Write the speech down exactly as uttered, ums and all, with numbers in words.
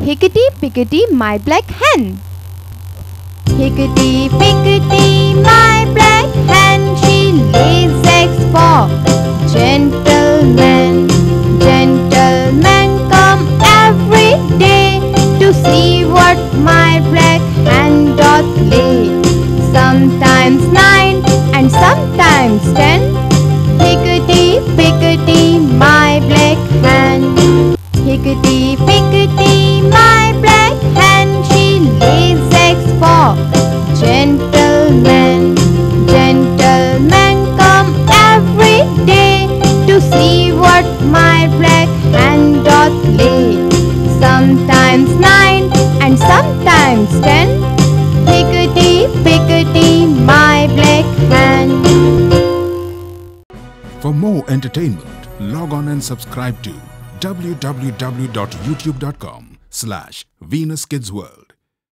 Hickety Pickety, my black hen. Hickety Pickety, my black hen, she lays eggs for gentlemen. Gentlemen come every day to see what my black hen doth lay. Sometimes nine and sometimes ten. Hickety Pickety, my black hen. Hickety Pickety, my black hen, she lays eggs for gentlemen. Gentlemen come every day to see what my black hen doth lay. Sometimes nine and sometimes ten. Hickety Pickety, my black hen. For more entertainment, log on and subscribe to w w w dot youtube dot com slash Venus Kids World.